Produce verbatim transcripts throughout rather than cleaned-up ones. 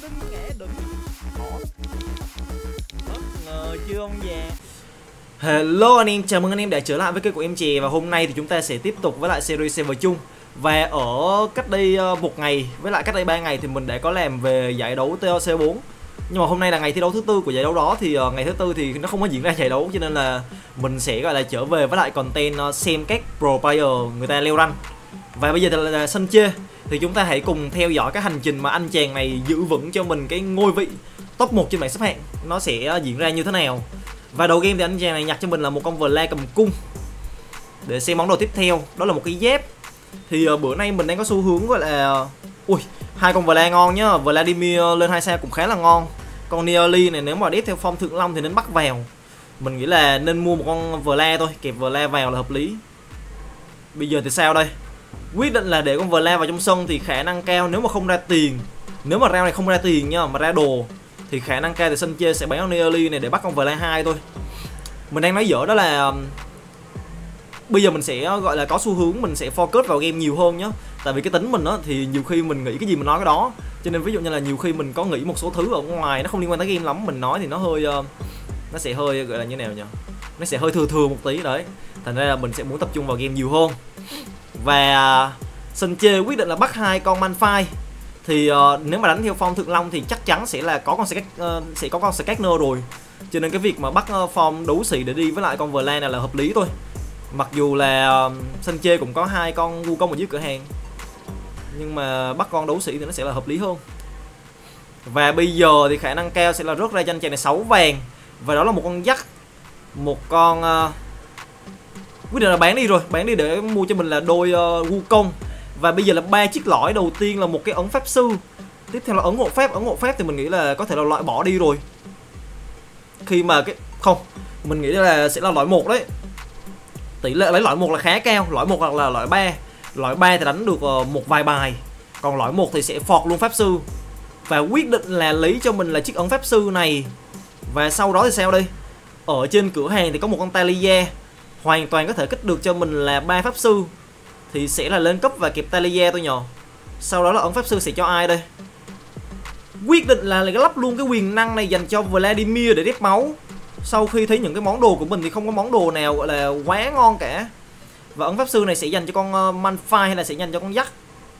đừng ngã đừng bỏ bất ngờ chưa ông già. Hello anh em, chào mừng anh em đã trở lại với kênh của em Chè. Và hôm nay thì chúng ta sẽ tiếp tục với lại series server chung. Và ở cách đây một ngày với lại cách đây ba ngày thì mình đã có làm về giải đấu tê o xê bốn. Nhưng mà hôm nay là ngày thi đấu thứ tư của giải đấu đó, thì uh, ngày thứ tư thì nó không có diễn ra giải đấu, cho nên là mình sẽ gọi là trở về với lại content uh, xem các pro player người ta leo rank. Và bây giờ thì là sân chê, thì chúng ta hãy cùng theo dõi cái hành trình mà anh chàng này giữ vững cho mình cái ngôi vị top một trên bảng xếp hạng nó sẽ diễn ra như thế nào. Và đầu game thì anh chàng này nhặt cho mình là một con Vlad cầm cung. Để xem món đồ tiếp theo, đó là một cái dép. Thì uh, bữa nay mình đang có xu hướng gọi là ui, hai con Vlad ngon nhá. Vladimir lên hai sao cũng khá là ngon. Con Nearly này nếu mà đép theo form thượng long thì nên bắt vào. Mình nghĩ là nên mua một con Vlad thôi, kẹp Vlad vào là hợp lý. Bây giờ thì sao đây? Quyết định là để con Vlad vào trong sân thì khả năng cao nếu mà không ra tiền, nếu mà round này không ra tiền nha, mà ra đồ thì khả năng cao thì sân chơi sẽ bán con Nearly này để bắt con Vlad hai thôi. Mình đang nói dở đó là bây giờ mình sẽ gọi là có xu hướng mình sẽ focus vào game nhiều hơn nhá. Tại vì cái tính mình á thì nhiều khi mình nghĩ cái gì mình nói cái đó. Cho nên ví dụ như là nhiều khi mình có nghĩ một số thứ ở ngoài nó không liên quan tới game lắm, mình nói thì nó hơi uh, nó sẽ hơi gọi là như nào nhỉ, nó sẽ hơi thừa thừa một tí đấy. Thành ra là mình sẽ muốn tập trung vào game nhiều hơn. Và uh, sân chê quyết định là bắt hai con Malphite. Thì uh, nếu mà đánh theo form thượng long thì chắc chắn sẽ là có con uh, sẽ có con Scanner rồi. Cho nên cái việc mà bắt uh, form đấu sĩ để đi với lại con Vlad này là hợp lý thôi. Mặc dù là uh, sân chê cũng có hai con Wukong ở dưới cửa hàng, nhưng mà bắt con đấu sĩ thì nó sẽ là hợp lý hơn. Và bây giờ thì khả năng cao sẽ là rớt ra cho anh chàng này sáu vàng. Và đó là một con dắt, một con uh, quyết định là bán đi rồi, bán đi để mua cho mình là đôi uh, Wukong. Và bây giờ là ba chiếc lõi, đầu tiên là một cái ấn pháp sư, tiếp theo là ấn hộ phép. Ấn hộ phép thì mình nghĩ là có thể là loại bỏ đi rồi, khi mà cái không, mình nghĩ là sẽ là loại một đấy. Tỷ lệ lấy loại một là khá cao, loại một hoặc là loại ba. Loại ba thì đánh được uh, một vài bài, còn loại một thì sẽ phọt luôn pháp sư. Và quyết định là lấy cho mình là chiếc ấn pháp sư này. Và sau đó thì sao đây? Ở trên cửa hàng thì có một con Talia, hoàn toàn có thể kích được cho mình là ba pháp sư. Thì sẽ là lên cấp và kẹp Talia tôi nhỏ. Sau đó là ấn pháp sư sẽ cho ai đây? Quyết định là lắp luôn cái quyền năng này dành cho Vladimir để đép máu. Sau khi thấy những cái món đồ của mình thì không có món đồ nào gọi là quá ngon cả. Và ấn pháp sư này sẽ dành cho con uh, Malphite hay là sẽ dành cho con dắt.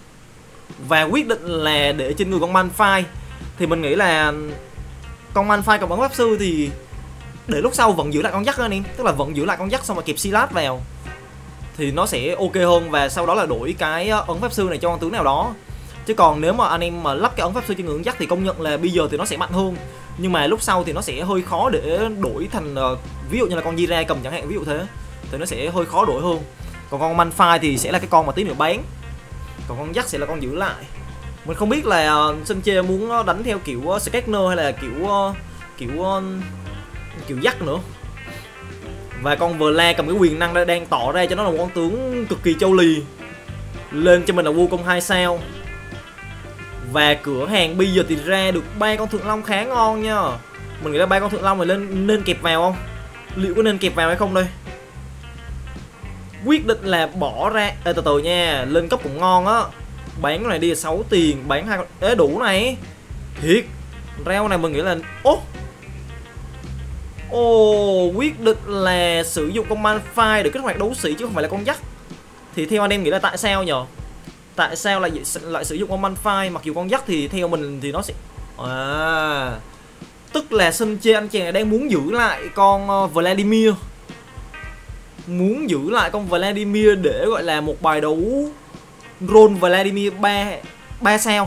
Và quyết định là để trên người con Malphite. Thì mình nghĩ là con Malphite cộng ấn pháp sư thì để lúc sau vẫn giữ lại con dắt anh em. Tức là vẫn giữ lại con dắt xong rồi kẹp Silas vào thì nó sẽ ok hơn. Và sau đó là đổi cái ấn pháp sư này cho con tướng nào đó. Chứ còn nếu mà anh em mà lắp cái ấn pháp sư trên người con dắt thì công nhận là bây giờ thì nó sẽ mạnh hơn. Nhưng mà lúc sau thì nó sẽ hơi khó để đổi thành uh, ví dụ như là con Jira cầm chẳng hạn, ví dụ thế, thì nó sẽ hơi khó đổi hơn. Còn con Malphite thì sẽ là cái con mà tí nữa bán. Còn con dắt sẽ là con giữ lại. Mình không biết là uh, sân chê muốn đánh theo kiểu uh, Scanner hay là kiểu uh, kiểu uh, kiểu dắt nữa. Và con Vlad cầm cái quyền năng đang tỏ ra cho nó là một con tướng cực kỳ châu lì. Lên cho mình là Wukong hai sao. Và cửa hàng bây giờ thì ra được ba con thượng long khá ngon nha. Mình nghĩ là ba con thượng long này lên nên kẹp vào không? Liệu có nên kẹp vào hay không đây? Quyết định là bỏ ra. Ê, từ từ nha, lên cấp cũng ngon á. Bán cái này đi là sáu tiền, bán hai con. Ê đủ này. Thiệt. Rau này mình nghĩ là ố. Ồ, quyết định là sử dụng con Malphite để kích hoạt đấu sĩ chứ không phải là con dắt. Thì theo anh em nghĩ là tại sao nhờ? Tại sao lại lại sử dụng con Malphite? Mặc dù con dắt thì theo mình thì nó sẽ à, tức là sân chê anh chàng này đang muốn giữ lại con uh, Vladimir. Muốn giữ lại con Vladimir để gọi là một bài đấu roll Vladimir ba ba sao.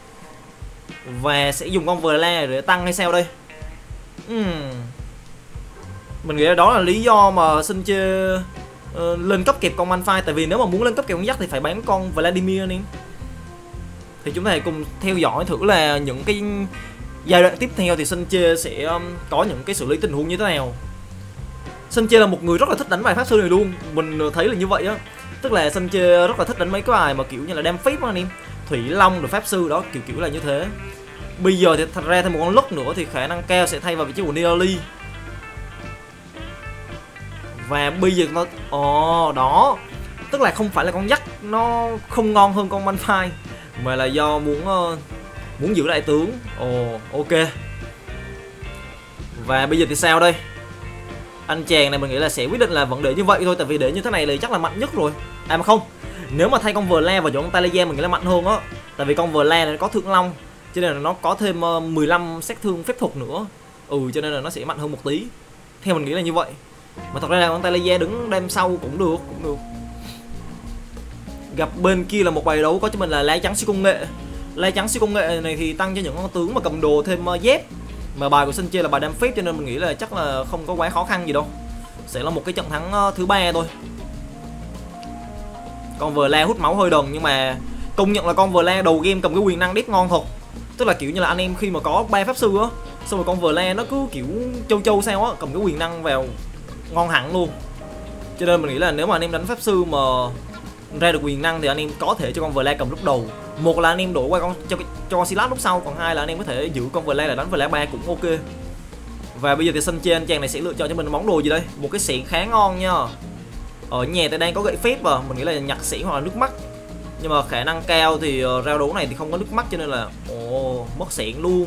Và sẽ dùng con Vlad để tăng hay sao đây? uhm. Mình nghĩ là đó là lý do mà sân chê Uh, lên cấp kẹp con Malphite. Tại vì nếu mà muốn lên cấp kẹp con dắt thì phải bán con Vladimir anh em. Thì chúng ta hãy cùng theo dõi thử là những cái giai đoạn tiếp theo thì sân chê sẽ um, có những cái xử lý tình huống như thế nào. Sân chê là một người rất là thích đánh bài pháp sư này luôn, mình thấy là như vậy á. Tức là sân chê rất là thích đánh mấy cái bài mà kiểu như là đam phép anh em, Thủy Long rồi pháp sư đó, kiểu kiểu là như thế. Bây giờ thì thật ra thêm một con lốc nữa thì khả năng cao sẽ thay vào vị trí của Nearly. Và bây giờ nó ồ oh, đó, tức là không phải là con dắt nó không ngon hơn con Malphite, mà là do muốn uh, Muốn giữ đại tướng. Ồ, ok. Và bây giờ thì sao đây? Anh chàng này mình nghĩ là sẽ quyết định là vẫn để như vậy thôi. Tại vì để như thế này là chắc là mạnh nhất rồi. À mà không, nếu mà thay con Vla và chọn con Taliyah mình nghĩ là mạnh hơn á. Tại vì con Vla này nó có thượng long, cho nên là nó có thêm mười lăm sát thương phép thuật nữa. Ừ, cho nên là nó sẽ mạnh hơn một tí. Theo mình nghĩ là như vậy. Mà thật ra là con Taliyah đứng đêm sau cũng được, cũng được. Gặp bên kia là một bài đấu có cho mình là lá trắng siêu công nghệ. Lá trắng siêu công nghệ này thì tăng cho những con tướng mà cầm đồ thêm uh, dép. Mà bài của Sun Che là bài đam phép cho nên mình nghĩ là chắc là không có quá khó khăn gì đâu. Sẽ là một cái trận thắng uh, thứ ba thôi. Con Vla hút máu hơi đần nhưng mà công nhận là con Vla đầu game cầm cái quyền năng đét ngon thật. Tức là kiểu như là anh em khi mà có ba pháp sư á, xong rồi con Vla nó cứ kiểu châu châu sao á, cầm cái quyền năng vào ngon hẳn luôn. Cho nên mình nghĩ là nếu mà anh em đánh pháp sư mà ra được quyền năng thì anh em có thể cho con Vla cầm lúc đầu. Một là anh em đổi qua con cho cho con Silas lúc sau, còn hai là anh em có thể giữ con Vla là đánh Vla ba cũng ok. Và bây giờ thì Sun Che anh chàng này sẽ lựa chọn cho mình món đồ gì đây? Một cái xỉ khá ngon nha. Ở nhà thì đang có gậy phép và mình nghĩ là nhặt xỉ hoặc là nước mắt. Nhưng mà khả năng cao thì uh, rao đấu này thì không có nước mắt cho nên là ồ, oh, mất xẻn luôn.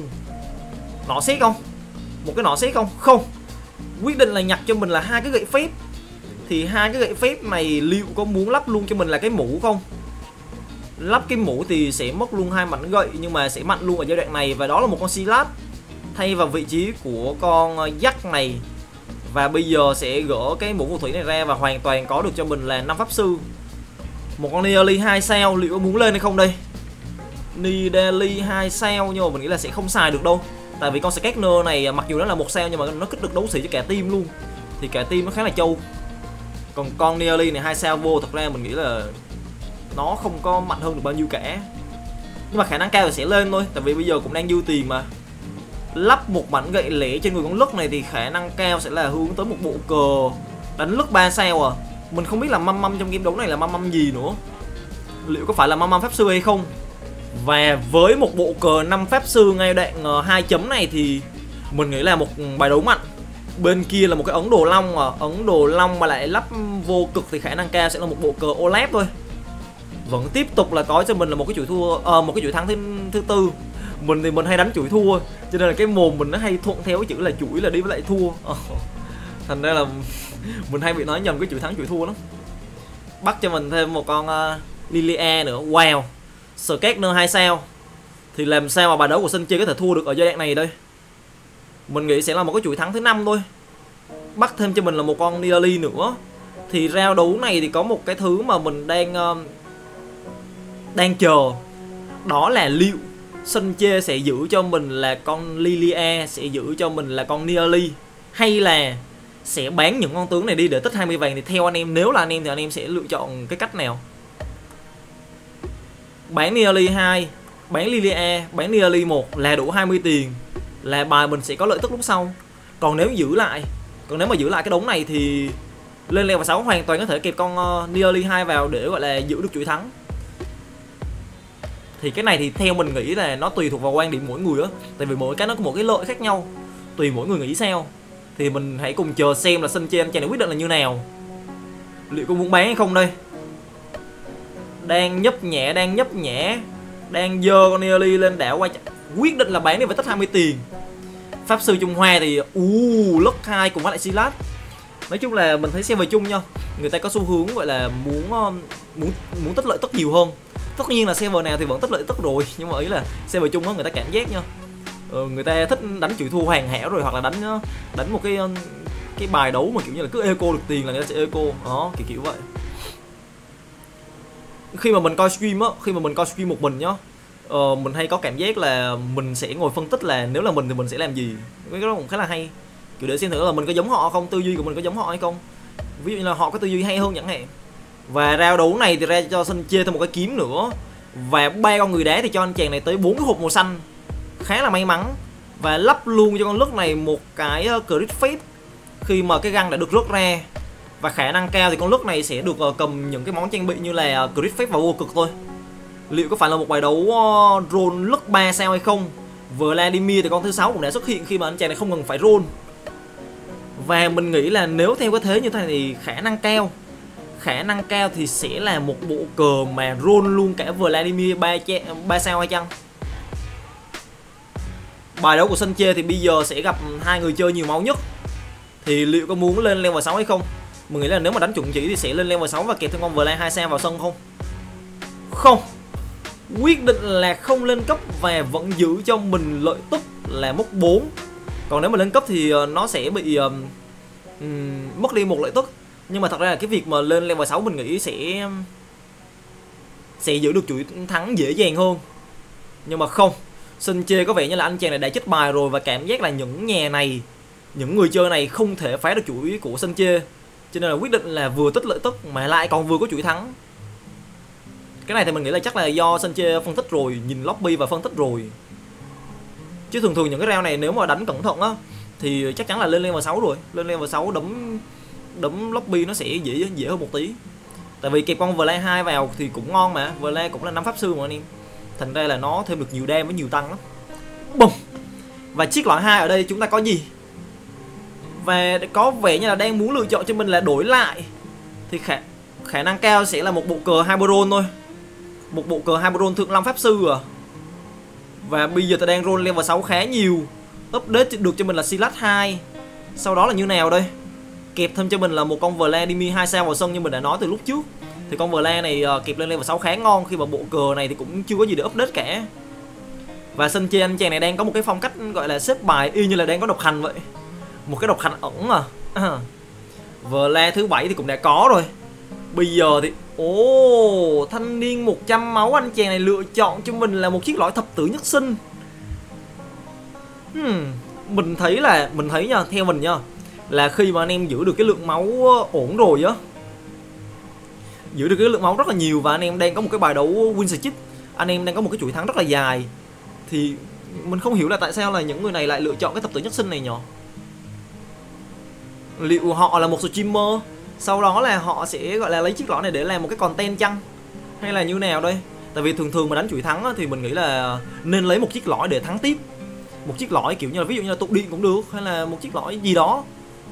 Nỏ xét không? Một cái nỏ xét không? Không. Quyết định là nhặt cho mình là hai cái gậy phép. Thì hai cái gậy phép này liệu có muốn lắp luôn cho mình là cái mũ không? Lắp cái mũ thì sẽ mất luôn hai mảnh gậy nhưng mà sẽ mạnh luôn ở giai đoạn này. Và đó là một con Silas thay vào vị trí của con Jack này. Và bây giờ sẽ gỡ cái mũ phù thủy này ra và hoàn toàn có được cho mình là năm pháp sư. Một con Nidalee hai sao liệu có muốn lên hay không đây? Nidalee hai sao nhưng mà mình nghĩ là sẽ không xài được đâu. Tại vì con Scanner này mặc dù nó là một sao nhưng mà nó kích được đấu sĩ cho cả team luôn. Thì cả team nó khá là trâu. Còn con Nidalee này hai sao vô thật ra mình nghĩ là nó không có mạnh hơn được bao nhiêu cả. Nhưng mà khả năng cao là sẽ lên thôi. Tại vì bây giờ cũng đang dư tiền mà. Lắp một mảnh gậy lẻ trên người con lất này thì khả năng cao sẽ là hướng tới một bộ cờ đánh lất ba sao à. Mình không biết là măm măm trong game đấu này là măm măm gì nữa. Liệu có phải là măm măm pháp sư hay không? Và với một bộ cờ năm pháp sư ngay đoạn hai chấm này thì mình nghĩ là một bài đấu mạnh. Bên kia là một cái ấn đồ long à. Ấn đồ long mà lại lắp vô cực thì khả năng cao sẽ là một bộ cờ Olaf thôi. Vẫn tiếp tục là có cho mình là một cái chuỗi thua à, một cái chuỗi thắng thứ, thứ tư. Mình thì mình hay đánh chuỗi thua cho nên là cái mồm mình nó hay thuận theo cái chữ là chuỗi là đi với lại thua. ờ. Thành ra là mình hay bị nói nhầm cái chuỗi thắng chuỗi thua lắm. Bắt cho mình thêm một con uh, Lilia nữa. Wow, Scanner hai sao. Thì làm sao mà bài đấu của Sun Che có thể thua được ở giai đoạn này đây? Mình nghĩ sẽ là một cái chuỗi thắng thứ năm thôi. Bắt thêm cho mình là một con Nidalee nữa. Thì round đấu này thì có một cái thứ mà mình đang uh, đang chờ. Đó là liệu Sun Che sẽ giữ cho mình là con Lilia, sẽ giữ cho mình là con Nidalee, hay là sẽ bán những con tướng này đi để tích hai mươi vàng. Thì theo anh em, nếu là anh em thì anh em sẽ lựa chọn cái cách nào? Bán Nidalee hai, bán Lilia, bán Nidalee một là đủ hai mươi tiền, là bài mình sẽ có lợi tức lúc sau. Còn nếu giữ lại, còn nếu mà giữ lại cái đống này thì lên level sáu hoàn toàn có thể kẹp con uh, Nidalee hai vào để gọi là giữ được chuỗi thắng. Thì cái này thì theo mình nghĩ là nó tùy thuộc vào quan điểm mỗi người á. Tại vì mỗi cái nó có một cái lợi khác nhau, tùy mỗi người nghĩ sao. Thì mình hãy cùng chờ xem là Sun Che anh chàng này quyết định là như nào. Liệu có muốn bán hay không đây? Đang nhấp nhẹ, đang nhấp nhẹ, đang dơ con Nidalee lên đảo quay. Quyết định là bán đi phải tích hai mươi tiền. Pháp sư Trung Hoa thì u uh, lất hai cùng với lại Silas. Nói chung là mình thấy server chung nha, người ta có xu hướng gọi là muốn muốn muốn tích lợi tức nhiều hơn. Tất nhiên là server nào thì vẫn tích lợi tức rồi, nhưng mà ý là server chung đó người ta cảm giác nha, ờ, người ta thích đánh chịu thua hoàn hảo rồi, hoặc là đánh đánh một cái cái bài đấu mà kiểu như là cứ eco được tiền là người ta sẽ eco đó, kiểu kiểu vậy. Khi mà mình coi stream á, khi mà mình coi stream một mình nhá, ờ, mình hay có cảm giác là mình sẽ ngồi phân tích là nếu là mình thì mình sẽ làm gì. Cái đó cũng khá là hay, kiểu để xem thử là mình có giống họ không, tư duy của mình có giống họ hay không. Ví dụ như là họ có tư duy hay hơn chẳng hạn. Và round đấu này thì ra cho Sun Che thêm một cái kiếm nữa và ba con người đá thì cho anh chàng này tới bốn cái hộp màu xanh, khá là may mắn. Và lắp luôn cho con lất này một cái crit phép khi mà cái găng đã được rớt ra. Và khả năng cao thì con lất này sẽ được cầm những cái món trang bị như là crit phép và vô cực thôi. Liệu có phải là một bài đấu roll lất ba sao hay không? Vladimir thì con thứ sáu cũng đã xuất hiện khi mà anh chàng này không cần phải roll. Và mình nghĩ là nếu theo cái thế như thế này thì khả năng cao Khả năng cao thì sẽ là một bộ cờ mà roll luôn cả Vladimir ba sao hay chăng? Bài đấu của sân chê thì bây giờ sẽ gặp hai người chơi nhiều máu nhất. Thì liệu có muốn lên level sáu hay không? Mình nghĩ là nếu mà đánh chuẩn chỉ thì sẽ lên level sáu và kẹp thêm con Vlad hai sao vào sân không? Không. Quyết định là không lên cấp và vẫn giữ cho mình lợi tức là mốc bốn. Còn nếu mà lên cấp thì nó sẽ bị um, um, mất đi một lợi tức. Nhưng mà thật ra là cái việc mà lên level sáu mình nghĩ sẽ sẽ giữ được chuỗi thắng dễ dàng hơn. Nhưng mà không, Sân Chê có vẻ như là anh chàng này đã chết bài rồi. Và cảm giác là những nhà này, những người chơi này không thể phá được chuỗi của Sân Chê. Cho nên là quyết định là vừa tích lợi tức mà lại còn vừa có chuỗi thắng. Cái này thì mình nghĩ là chắc là do Sân Chê phân tích rồi, nhìn lobby và phân tích rồi. Chứ thường thường những cái round này nếu mà đánh cẩn thận á thì chắc chắn là lên level sáu rồi. Lên level sáu đấm đấm lobby nó sẽ dễ dễ hơn một tí. Tại vì kẹp con Vlad hai vào thì cũng ngon mà, Vlad cũng là năm pháp sư mà anh em. Thành ra là nó thêm được nhiều đam với nhiều tăng lắm. Bùm. Và chiếc loại hai ở đây chúng ta có gì? Và có vẻ như là đang muốn lựa chọn cho mình là đổi lại. Thì khả khả năng cao sẽ là một bộ cờ Hyperon thôi. Một bộ cờ Hyperon thượng long pháp sư à. Và bây giờ ta đang roll level sáu khá nhiều. Update được cho mình là Silas hai. Sau đó là như nào đây? Kẹp thêm cho mình là một con Vladimir hai sao vào sân như mình đã nói từ lúc trước. Thì con Vlad này uh, kẹp lên level sáu khá ngon. Khi mà bộ cờ này thì cũng chưa có gì để update cả. Và Sân Chê anh chàng này đang có một cái phong cách gọi là xếp bài y như là đang có độc hành vậy. Một cái độc hành ẩn à, à. Vlad thứ bảy thì cũng đã có rồi. Bây giờ thì ồ oh, thanh niên một trăm máu anh chàng này lựa chọn cho mình là một chiếc lõi thập tử nhất sinh. hmm. Mình thấy là Mình thấy nha, theo mình nha, là khi mà anh em giữ được cái lượng máu ổn rồi á, giữ được cái lượng máu rất là nhiều và anh em đang có một cái bài đấu win streak, anh em đang có một cái chuỗi thắng rất là dài, thì mình không hiểu là tại sao là những người này lại lựa chọn cái thập tử nhất sinh này nhỉ? Liệu họ là một streamer, sau đó là họ sẽ gọi là lấy chiếc lõi này để làm một cái content chăng? Hay là như nào đây? Tại vì thường thường mà đánh chuỗi thắng á, thì mình nghĩ là nên lấy một chiếc lõi để thắng tiếp. Một chiếc lõi kiểu như là ví dụ như là tụ điện cũng được, hay là một chiếc lõi gì đó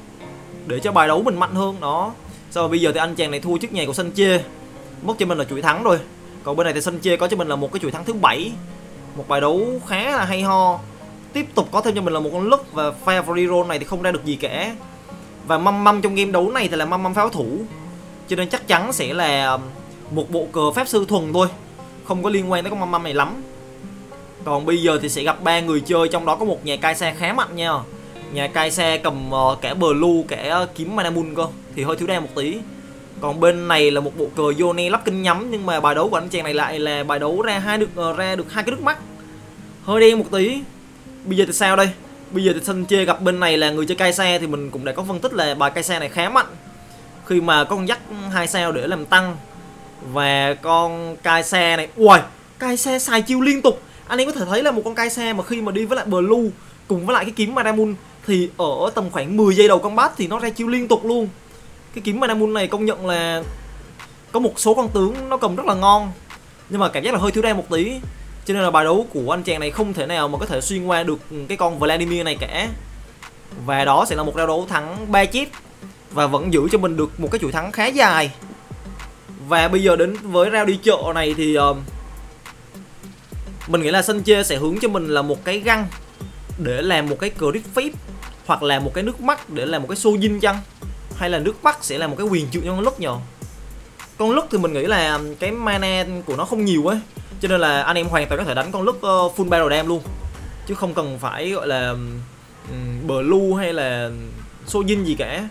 để cho bài đấu mình mạnh hơn đó. Sau rồi bây giờ thì anh chàng này thua chiếc nhà của Sân Chê, mất cho mình là chuỗi thắng rồi. Còn bên này thì Sân Chê có cho mình là một cái chuỗi thắng thứ bảy, một bài đấu khá là hay ho. Tiếp tục có thêm cho mình là một con lức và Fire Roll này thì không ra được gì cả. Và măm măm trong game đấu này thì là măm măm pháo thủ, cho nên chắc chắn sẽ là một bộ cờ pháp sư thuần thôi, không có liên quan tới con măm măm này lắm. Còn bây giờ thì sẽ gặp ba người chơi, trong đó có một nhà cai xe khá mạnh nha. Nhà cai xe cầm uh, cả blue cả kiếm mana moon cơ, thì hơi thiếu đam một tí. Còn bên này là một bộ cờ Yone lắp kinh nhắm, nhưng mà bài đấu của anh chàng này lại là bài đấu ra hai được uh, ra được hai cái nước mắt, hơi đen một tí. Bây giờ thì sao đây? Bây giờ thì Sân Chê gặp bên này là người chơi cai xe, thì mình cũng đã có phân tích là bài cai xe này khá mạnh khi mà có con dắt hai sao để làm tăng. Và con cai xe này, ui, cai xe xài chiêu liên tục. Anh em có thể thấy là một con cai xe mà khi mà đi với lại blue cùng với lại cái kiếm Manamun thì ở tầm khoảng mười giây đầu combat thì nó ra chiêu liên tục luôn. Cái kiếm Manamun này công nhận là có một số con tướng nó cầm rất là ngon, nhưng mà cảm giác là hơi thiếu đam một tí. Cho nên là bài đấu của anh chàng này không thể nào mà có thể xuyên qua được cái con Vladimir này cả. Và đó sẽ là một round đấu thắng ba chip và vẫn giữ cho mình được một cái chuỗi thắng khá dài. Và bây giờ đến với round đi chợ này thì uh, mình nghĩ là Sân Chê sẽ hướng cho mình là một cái găng để làm một cái crit phép, hoặc là một cái nước mắt để làm một cái Sojin chăng, hay là nước mắt sẽ là một cái quyền chịu cho con lức nhờ. Con lức thì mình nghĩ là cái mana của nó không nhiều ấy, cho nên là anh em hoàn toàn có thể đánh con lức uh, full battle dam luôn, chứ không cần phải gọi là um, blue hay là Sojin gì cả.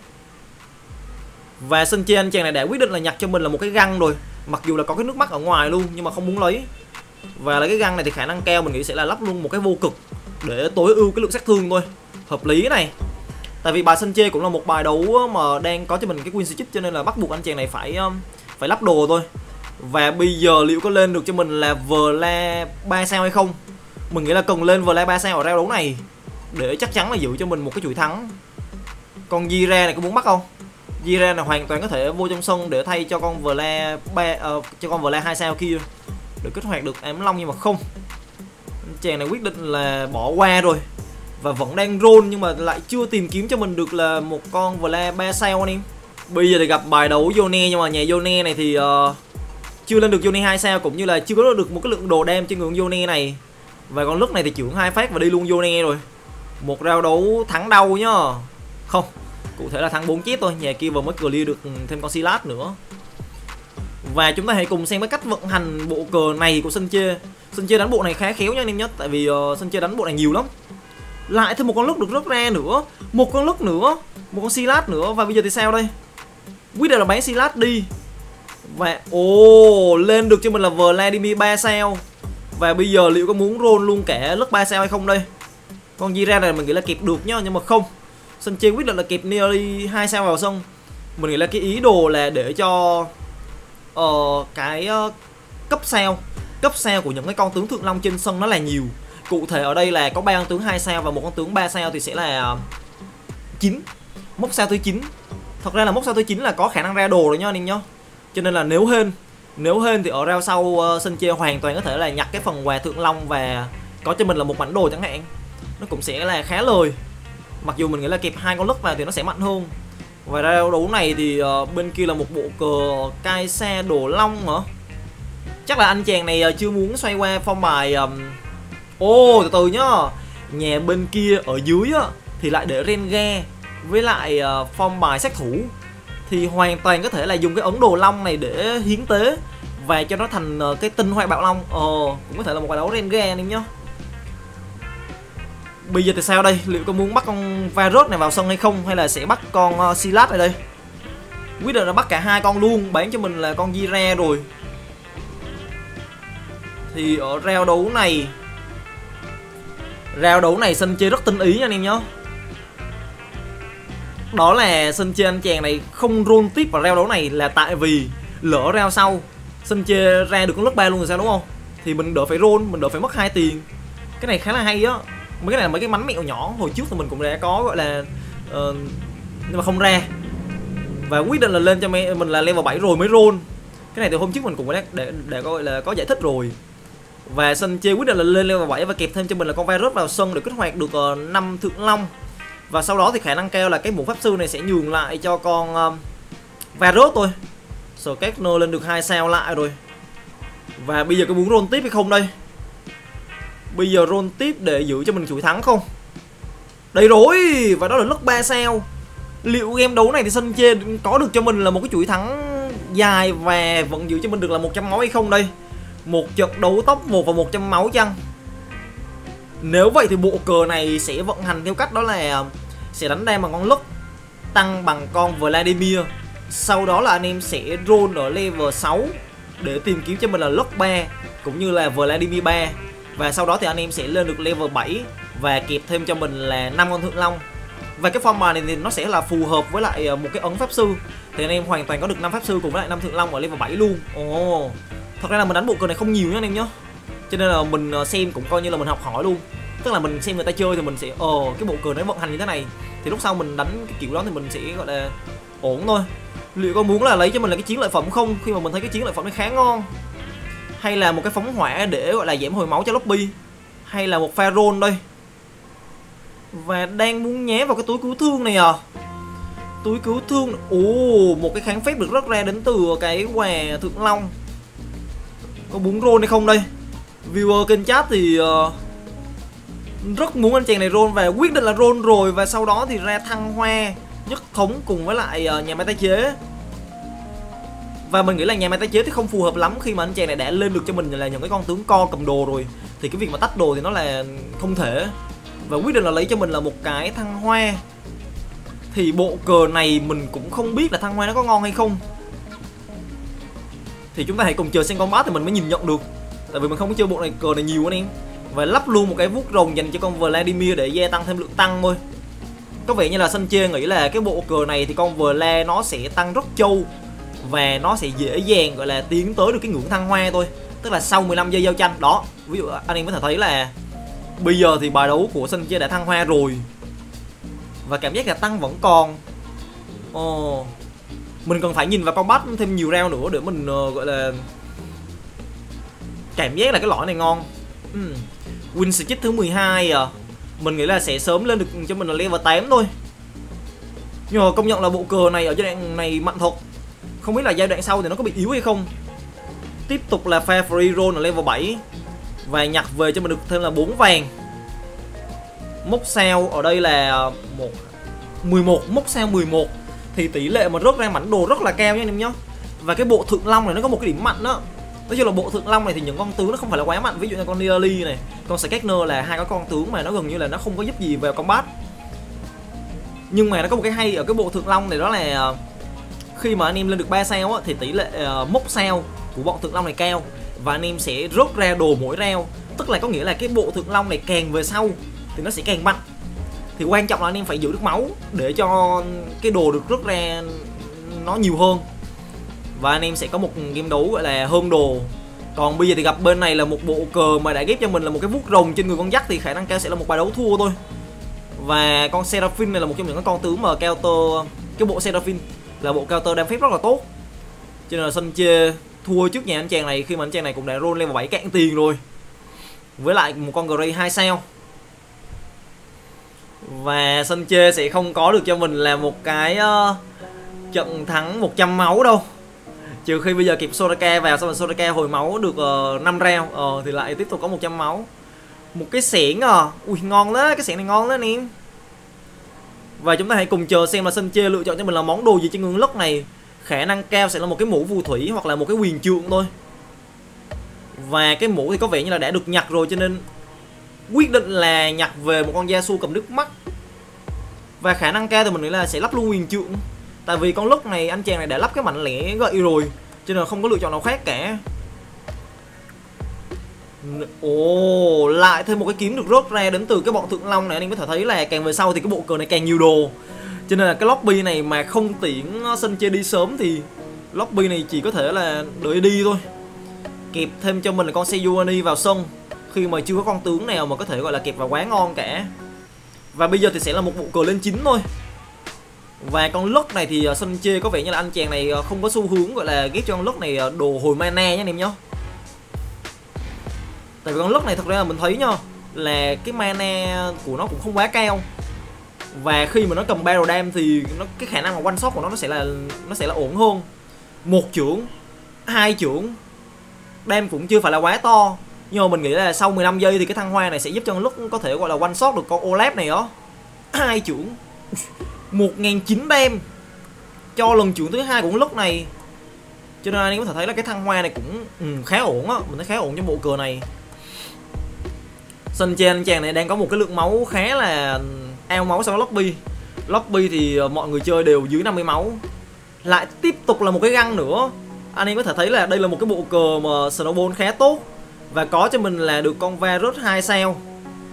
Và Sân Chê anh chàng này đã quyết định là nhặt cho mình là một cái găng rồi, mặc dù là có cái nước mắt ở ngoài luôn nhưng mà không muốn lấy. Và lấy cái găng này thì khả năng cao mình nghĩ sẽ là lắp luôn một cái vô cực để tối ưu cái lượng sát thương thôi, hợp lý này. Tại vì bài Sân Chê cũng là một bài đấu mà đang có cho mình cái win streak, cho nên là bắt buộc anh chàng này phải phải lắp đồ thôi. Và bây giờ liệu có lên được cho mình là Vlad ba sao hay không? Mình nghĩ là cần lên Vlad ba sao ở round đấu này để chắc chắn là giữ cho mình một cái chuỗi thắng. Con Jira này có muốn bắt không? Jira là hoàn toàn có thể vô trong sân để thay cho con Vlad ba uh, cho con Vlad hai sao kia để kích hoạt được ám long, nhưng mà không. Chàng này quyết định là bỏ qua rồi và vẫn đang roll, nhưng mà lại chưa tìm kiếm cho mình được là một con Vlad ba sao anh em. Bây giờ thì gặp bài đấu Yone, nhưng mà nhà Yone này thì uh, chưa lên được Yone hai sao, cũng như là chưa có được một cái lượng đồ đam trên người Yone này. Và con lướt này thì trưởng hai phát và đi luôn vô nè rồi. Một round đấu thắng đau nhá. Không, cụ thể là thắng bốn chết thôi. Nhà kia vừa mới clear được thêm con Silas nữa. Và chúng ta hãy cùng xem cái cách vận hành bộ cờ này của Sân Chê. Sân Chê đánh bộ này khá khéo nha anh em nhé. Tại vì uh, Sân Chê đánh bộ này nhiều lắm. Lại thêm một con lướt được rớt ra nữa. Một con lướt nữa. Một con Silas nữa. Và bây giờ thì sao đây? Quyết định là bán Silas đi. Và ồ, oh, lên được cho mình là Vladimir ba sao. Và bây giờ liệu có muốn roll luôn cả lướt ba sao hay không đây? Con Jira này mình nghĩ là kịp được nhá. Nhưng mà không, Sân Chê quyết định là kịp nearly hai sao vào sân. Mình nghĩ là cái ý đồ là để cho uh, cái uh, cấp sao Cấp sao của những cái con tướng Thượng Long trên sân nó là nhiều. Cụ thể ở đây là có ba con tướng hai sao và một con tướng ba sao thì sẽ là chín. Mốc sao thứ chín. Thật ra là mốc sao thứ chín là có khả năng ra đồ rồi nha anh em nhá. Cho nên là nếu hên Nếu hên thì ở round sau uh, Sân Chê hoàn toàn có thể là nhặt cái phần quà Thượng Long và có cho mình là một bản đồ chẳng hạn. Nó cũng sẽ là khá lời. Mặc dù mình nghĩ là kịp hai con lướt vào thì nó sẽ mạnh hơn. Và round đấu này thì uh, bên kia là một bộ cờ cai xe đổ long hả? Chắc là anh chàng này uh, chưa muốn xoay qua phong bài. Ồ, um... oh, từ từ nhá. Nhà bên kia ở dưới á, thì lại để Renga với lại uh, phong bài sát thủ. Thì hoàn toàn có thể là dùng cái ấn đồ long này để hiến tế và cho nó thành uh, cái tinh hoa bạo long. Ờ, uh, cũng có thể là một bài đấu Renga anh em nhá. Bây giờ thì sao đây? Liệu có muốn bắt con Varus này vào sân hay không? Hay là sẽ bắt con uh, Silas ở đây? Quyết định là bắt cả hai con luôn. Bán cho mình là con Jira rồi. Thì ở round đấu này Round đấu này Sân Chê rất tinh ý nha anh em nhá. Đó là Sân Chê anh chàng này không roll tiếp vào round đấu này là tại vì lỡ round sau Sân Chê ra được con lớp ba luôn rồi sao đúng không? Thì mình đỡ phải roll, mình đỡ phải mất hai tiền. Cái này khá là hay á. Mấy cái này là mấy cái mánh mẹo nhỏ. Hồi trước thì mình cũng đã có gọi là uh, nhưng mà không ra. Và quyết định là lên cho mình là level bảy rồi mới roll. Cái này từ hôm trước mình cũng đã để, để gọi là có giải thích rồi. Và Sân Chê quyết định là lên level bảy và kẹp thêm cho mình là con Varus vào sân để kích hoạt được uh, năm Thượng Long. Và sau đó thì khả năng cao là cái mũ pháp sư này sẽ nhường lại cho con uh, Varus thôi. Skekno lên được hai sao lại rồi. Và bây giờ có muốn roll tiếp hay không đây? Bây giờ roll tiếp để giữ cho mình chuỗi thắng không? Đây rồi, và đó là lướt ba sao. Liệu game đấu này thì Sân Chê có được cho mình là một cái chuỗi thắng dài và vẫn giữ cho mình được là một trăm máu hay không đây? Một trận đấu top một và một trăm máu chăng? Nếu vậy thì bộ cờ này sẽ vận hành theo cách đó là sẽ đánh đam bằng con lướt, tăng bằng con Vladimir. Sau đó là anh em sẽ roll ở level sáu để tìm kiếm cho mình là lướt ba cũng như là Vladimir ba. Và sau đó thì anh em sẽ lên được level bảy và kẹp thêm cho mình là năm con Thượng Long. Và cái form bài này thì nó sẽ là phù hợp với lại một cái ấn pháp sư. Thì anh em hoàn toàn có được năm pháp sư cùng với lại năm Thượng Long ở level bảy luôn. Ồ. Oh. Thật ra là mình đánh bộ cờ này không nhiều nhá anh em nhá. Cho nên là mình xem cũng coi như là mình học hỏi luôn. Tức là mình xem người ta chơi thì mình sẽ ờ oh, cái bộ cờ nó vận hành như thế này. Thì lúc sau mình đánh cái kiểu đó thì mình sẽ gọi là ổn thôi. Liệu có muốn là lấy cho mình là cái chiến lợi phẩm không? Khi mà mình thấy cái chiến lợi phẩm này khá ngon. Hay là một cái phóng hỏa để gọi là giảm hồi máu cho lobby. Hay là một pha roll đây. Và đang muốn nhé vào cái túi cứu thương này à. Túi cứu thương. Ồ, một cái kháng phép được rớt ra đến từ cái quà Thượng Long. Có muốn roll hay không đây? Viewer kênh chat thì uh, rất muốn anh chàng này roll và quyết định là roll rồi. Và sau đó thì ra thăng hoa nhất thống cùng với lại uh, nhà máy tái chế. Và mình nghĩ là nhà máy tái chế thì không phù hợp lắm khi mà anh chàng này đã lên được cho mình là những cái con tướng co cầm đồ rồi. Thì cái việc mà tách đồ thì nó là không thể. Và quyết định là lấy cho mình là một cái thăng hoa. Thì bộ cờ này mình cũng không biết là thăng hoa nó có ngon hay không. Thì chúng ta hãy cùng chờ xem combat thì mình mới nhìn nhận được. Tại vì mình không có chơi bộ này cờ này nhiều anh em. Và lắp luôn một cái vuốt rồng dành cho con Vladimir để gia tăng thêm lượng tăng thôi. Có vẻ như là Sân Chê nghĩ là cái bộ cờ này thì con Vla nó sẽ tăng rất trâu. Và nó sẽ dễ dàng gọi là tiến tới được cái ngưỡng thăng hoa thôi. Tức là sau mười lăm giây giao tranh. Đó, ví dụ anh em có thể thấy là bây giờ thì bài đấu của Sân Chê đã thăng hoa rồi. Và cảm giác là tăng vẫn còn. Ồ, mình cần phải nhìn vào combat thêm nhiều round nữa để mình uh, gọi là cảm giác là cái lõi này ngon. uhm. Win skill thứ mười hai à. Mình nghĩ là sẽ sớm lên được cho mình là level tám thôi. Nhưng mà công nhận là bộ cờ này ở giai đoạn này mạnh thật. Không biết là giai đoạn sau thì nó có bị yếu hay không. Tiếp tục là pha free roll ở level bảy. Và nhặt về cho mình được thêm là bốn vàng. Mốc sao ở đây là một mười một, mốc sao mười một thì tỷ lệ mà rớt ra mảnh đồ rất là cao nha anh em nhá. Và cái bộ thượng long này nó có một cái điểm mạnh đó. Nói chung là bộ thượng long này thì những con tướng nó không phải là quá mạnh, ví dụ như con Nidalee này, con Skarner là hai cái con tướng mà nó gần như là nó không có giúp gì về combat. Nhưng mà nó có một cái hay ở cái bộ thượng long này, đó là khi mà anh em lên được ba sao á, thì tỷ lệ uh, mốc sao của bọn thượng long này cao và anh em sẽ rớt ra đồ mỗi round. Tức là có nghĩa là cái bộ thượng long này càng về sau thì nó sẽ càng mạnh. Thì quan trọng là anh em phải giữ được máu để cho cái đồ được rớt ra nó nhiều hơn. Và anh em sẽ có một game đấu gọi là hôm đồ. Còn bây giờ thì gặp bên này là một bộ cờ mà đã ghép cho mình là một cái vuốt rồng trên người con dắt, thì khả năng cao sẽ là một bài đấu thua thôi. Và con Seraphine này là một trong những cái con tướng mà counter, cái bộ Seraphine là bộ counter đam phép rất là tốt. Cho nên là sân chê thua trước nhà anh chàng này khi mà anh chàng này cũng đã roll level bảy cạn tiền rồi. Với lại một con Gray hai sao. Và sân chê sẽ không có được cho mình là một cái uh, trận thắng một trăm máu đâu. Trừ khi bây giờ kịp Soraka vào, xong rồi Soraka hồi máu được uh, năm round ờ, thì lại tiếp tục có một trăm máu. Một cái xẻng à, ui ngon đó, cái xẻng này ngon đó anh em. Và chúng ta hãy cùng chờ xem là sân chê lựa chọn cho mình là món đồ gì trên ngưỡng lốc này. Khả năng cao sẽ là một cái mũ phù thủy hoặc là một cái quyền trượng thôi. Và cái mũ thì có vẻ như là đã được nhặt rồi, cho nên quyết định là nhặt về một con Yasuo cầm nước mắt. Và khả năng cao thì mình nghĩ là sẽ lắp luôn quyền trượng. Tại vì con lốc này anh chàng này đã lắp cái mạnh lẻ gậy rồi, cho nên là không có lựa chọn nào khác cả. Ồ, lại thêm một cái kiếm được rớt ra đến từ cái bọn thượng long này. Anh em có thể thấy là càng về sau thì cái bộ cờ này càng nhiều đồ. Cho nên là cái lobby này mà không tiễn sân chơi đi sớm thì lobby này chỉ có thể là đợi đi thôi. Kẹp thêm cho mình là con Sejuani vào sân khi mà chưa có con tướng nào mà có thể gọi là kẹp vào quá ngon cả. Và bây giờ thì sẽ là một bộ cờ lên chín thôi. Và con lốc này thì sân chê có vẻ như là anh chàng này không có xu hướng gọi là ghép cho con lốc này đồ hồi mana nhé anh em nhá. Tại vì con lốc này thật ra là mình thấy nha, là cái mana của nó cũng không quá cao. Và khi mà nó cầm barrel dam thì nó cái khả năng mà one shot của nó nó sẽ là nó sẽ là ổn hơn. Một chưởng, hai chưởng, dam cũng chưa phải là quá to. Nhưng mà mình nghĩ là sau mười lăm giây thì cái thăng hoa này sẽ giúp cho con lốc có thể gọi là one shot được con Olaf này đó. Hai chưởng một nghìn chín trăm dam cho lần chưởng thứ hai của con lốc này. Cho nên anh có thể thấy là cái thăng hoa này cũng ừ, khá ổn á, mình thấy khá ổn cho bộ cờ này. Sân trên chàng này đang có một cái lượng máu khá là ao máu sau lobby. Lobby thì mọi người chơi đều dưới năm mươi máu. Lại tiếp tục là một cái găng nữa. Anh em có thể thấy là đây là một cái bộ cờ mà Snowball khá tốt. Và có cho mình là được con Varus hai sao.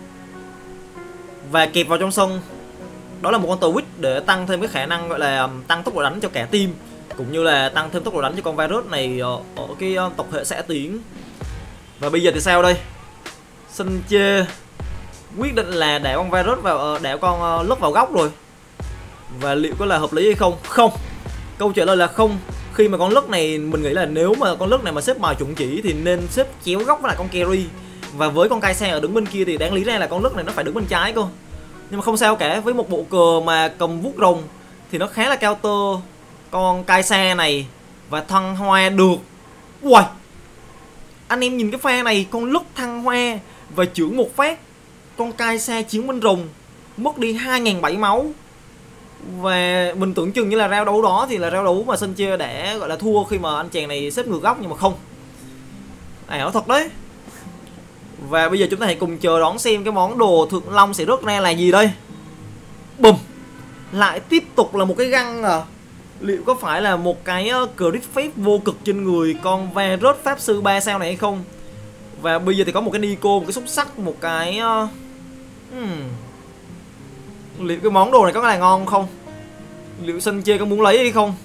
Và kẹp vào trong sân, đó là một con Twitch để tăng thêm cái khả năng gọi là tăng tốc độ đánh cho cả team, cũng như là tăng thêm tốc độ đánh cho con Varus này ở, ở cái tộc hệ xạ tiến. Và bây giờ thì sao đây? Sân chê quyết định là đảo con Varus vào, đảo con lốc vào góc rồi. Và liệu có là hợp lý hay không? Không. Câu trả lời là không. Khi mà con lốc này mình nghĩ là nếu mà con lốc này mà xếp bài chuẩn chỉ thì nên xếp chéo góc với lại con carry. Và với con Kai'Sa ở đứng bên kia thì đáng lý ra là con lốc này nó phải đứng bên trái cơ. Nhưng mà không sao cả, với một bộ cờ mà cầm vuốt rồng thì nó khá là counter con Kai'Sa này và thăng hoa được. Ui, anh em nhìn cái pha này, con lốc thăng hoa và chưởng một phát con Kai'Sa chiến binh rồng mất đi hai nghìn bảy trăm máu. Và mình tưởng chừng như là rao đấu đó thì là rao đấu mà sân chơi đã gọi là thua khi mà anh chàng này xếp ngược góc, nhưng mà không, ảo thật đấy. Và bây giờ chúng ta hãy cùng chờ đón xem cái món đồ thượng long sẽ rớt ra là gì đây. Bùm, lại tiếp tục là một cái găng à. Liệu có phải là một cái crit phép vô cực trên người con Varus pháp sư ba sao này hay không? Và bây giờ thì có một cái Nico, một cái xúc sắc, một cái uh... hmm. Liệu cái món đồ này có là ngon không? Liệu sân chơi có muốn lấy hay không?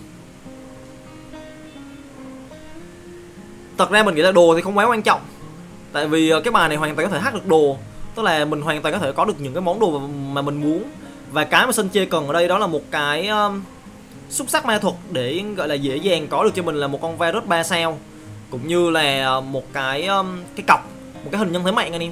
Thật ra mình nghĩ là đồ thì không quá quan trọng. Tại vì cái bài này hoàn toàn có thể hack được đồ. Tức là mình hoàn toàn có thể có được những cái món đồ mà mình muốn. Và cái mà sân chơi cần ở đây đó là một cái um, xúc sắc ma thuật để gọi là dễ dàng có được cho mình là một con Varus ba sao, cũng như là một cái um, cái cọc, một cái hình nhân thế mạnh anh em.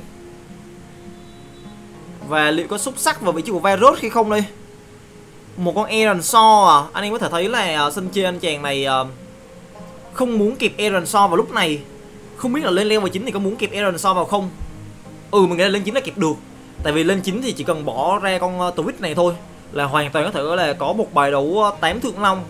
Và liệu có xúc sắc vào vị trí của Varus hay không đây? Một con Aaron Saw à. Anh em có thể thấy là sân chơi anh chàng này uh, không muốn kịp Aaron Saw vào lúc này. Không biết là lên level chín thì có muốn kịp Aaron so vào không. Ừ, mình nghĩ là lên chín là kịp được. Tại vì lên chín thì chỉ cần bỏ ra con uh, Twitch này thôi là hoàn toàn có thể là có một bài đấu uh, tám Thượng Long.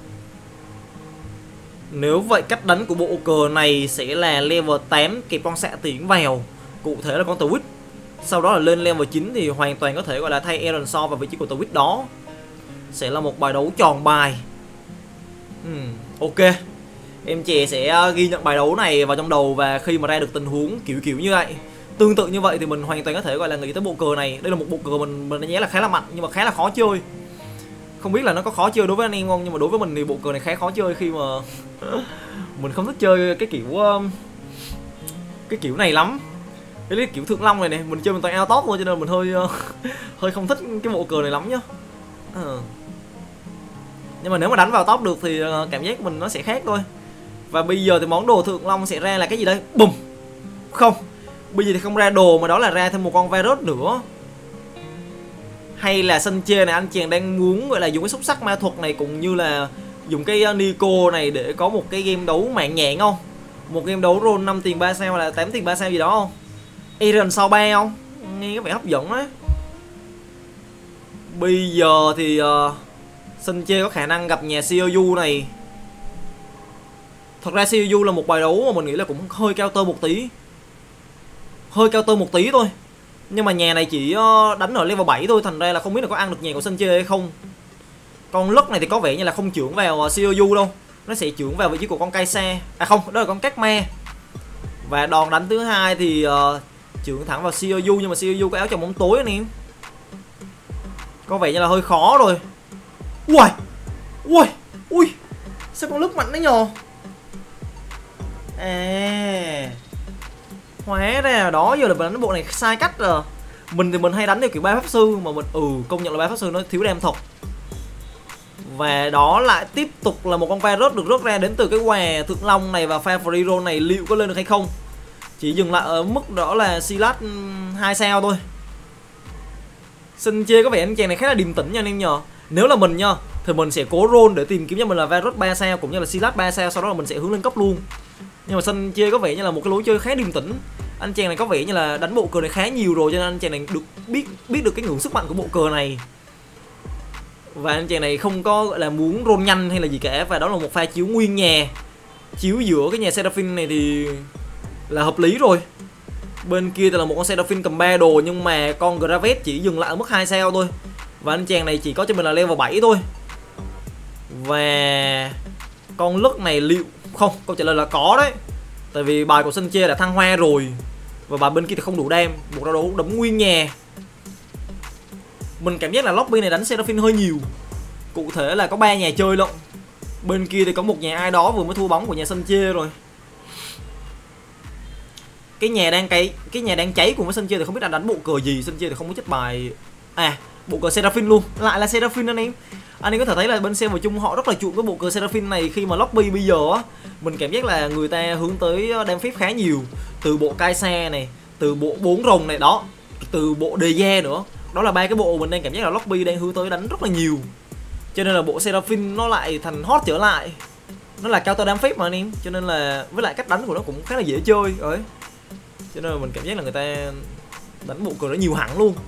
Nếu vậy cách đánh của bộ cờ này sẽ là level tám kịp con xạ tiến vào, cụ thể là con Twitch. Sau đó là lên level chín thì hoàn toàn có thể gọi là thay Aaron So vào vị trí của Twitch đó. Sẽ là một bài đấu tròn bài. uhm, Ok, em chè sẽ ghi nhận bài đấu này vào trong đầu. Và khi mà ra được tình huống kiểu kiểu như vậy, tương tự như vậy, thì mình hoàn toàn có thể gọi là nghĩ tới bộ cờ này. Đây là một bộ cờ mình mình đánh giá là khá là mạnh nhưng mà khá là khó chơi. Không biết là nó có khó chơi đối với anh em không, nhưng mà đối với mình thì bộ cờ này khá khó chơi khi mà mình không thích chơi cái kiểu cái kiểu này lắm. Cái kiểu Thượng Long này này, mình chơi mình toàn ao top thôi, cho nên mình hơi hơi không thích cái bộ cờ này lắm nhá. À. Nhưng mà nếu mà đánh vào top được thì cảm giác mình nó sẽ khác thôi. Và bây giờ thì món đồ Thượng Long sẽ ra là cái gì đây? Bùm. Không, bây giờ thì không ra đồ mà đó là ra thêm một con virus nữa. Hay là sân chê này anh chàng đang muốn gọi là dùng cái xúc sắc ma thuật này cũng như là dùng cái Nico này để có một cái game đấu mạng nhẹn không? Một game đấu roll năm tiền ba sao hay là tám tiền ba sao gì đó không? Aaron sau ba không? Nghe có vẻ hấp dẫn đấy. Bây giờ thì uh, sân chê có khả năng gặp nhà xê o u này. Thật ra xê o u là một bài đấu mà mình nghĩ là cũng hơi cao tơ một tí. Hơi cao tơ một tí thôi. Nhưng mà nhà này chỉ đánh ở level bảy thôi, thành ra là không biết là có ăn được nhà của sân chê hay không. Con lất này thì có vẻ như là không trưởng vào xê o u đâu. Nó sẽ trưởng vào vị trí của con Kaisa. À không, đó là con Cát Ma. Và đòn đánh thứ hai thì uh, trưởng thẳng vào xê o u, nhưng mà xê o u có áo trong bóng tối anh em. Có vẻ như là hơi khó rồi. Ui, ui, ui, sao con lất mạnh đấy nhờ. À, hóa ra đó giờ là mình đánh bộ này sai cách rồi. Mình thì mình hay đánh theo kiểu ba pháp sư mà mình ừ công nhận là ba pháp sư nó thiếu đam thật. Và đó lại tiếp tục là một con virus được rớt ra đến từ cái quà Thượng Long này. Và pha free roll này liệu có lên được hay không? Chỉ dừng lại ở mức đó là Silas hai sao thôi. Xin chê có vẻ anh chàng này khá là điềm tĩnh nha anh em nhờ. Nếu là mình nha thì mình sẽ cố roll để tìm kiếm cho mình là virus ba sao cũng như là Silas ba sao, sau đó là mình sẽ hướng lên cấp luôn. Nhưng mà Sun chê có vẻ như là một cái lối chơi khá điềm tĩnh. Anh chàng này có vẻ như là đánh bộ cờ này khá nhiều rồi, cho nên anh chàng này được biết biết được cái ngưỡng sức mạnh của bộ cờ này. Và anh chàng này không có gọi là muốn roll nhanh hay là gì cả. Và đó là một pha chiếu nguyên nhà. Chiếu giữa cái nhà Seraphine này thì là hợp lý rồi. Bên kia thì là một con Seraphine cầm ba đồ, nhưng mà con Gravet chỉ dừng lại ở mức hai sao thôi. Và anh chàng này chỉ có cho mình là level bảy thôi. Và con lất này liệu không? Câu trả lời là có đấy. Tại vì bài của sân chê đã thăng hoa rồi. Và bài bên kia thì không đủ đam. Một đau đấu đấm nguyên nhà. Mình cảm giác là lobby này đánh Seraphine hơi nhiều. Cụ thể là có ba nhà chơi lận. Bên kia thì có một nhà ai đó vừa mới thua bóng của nhà sân chê rồi. Cái nhà đang cái cái nhà đang cháy cùng với sân chê thì không biết là đánh bộ cờ gì. Sân chê thì không có chết bài. À, bộ cờ Seraphine luôn. Lại là Seraphine anh em. Anh em có thể thấy là bên server chung họ rất là chuộng cái bộ cờ Seraphine này. Khi mà lobby bây giờ á, mình cảm giác là người ta hướng tới đam phép khá nhiều. Từ bộ Kaisa này, từ bộ bốn rồng này đó, từ bộ Deja nữa. Đó là ba cái bộ mình đang cảm giác là lobby đang hướng tới đánh rất là nhiều. Cho nên là bộ Seraphine nó lại thành hot trở lại. Nó là cao tơ đam phép mà anh em. Cho nên là với lại cách đánh của nó cũng khá là dễ chơi ấy. Cho nên là mình cảm giác là người ta đánh bộ cờ nó nhiều hẳn luôn.